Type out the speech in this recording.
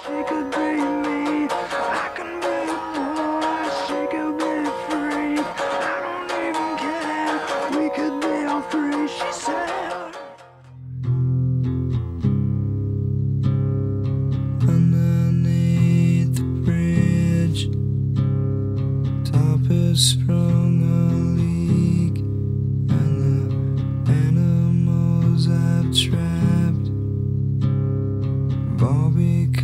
She could be me, I can be a boy. She could be free, I don't even care. We could be all three, she said. Underneath the bridge, top has sprung a leak, and the animals I've trapped have all become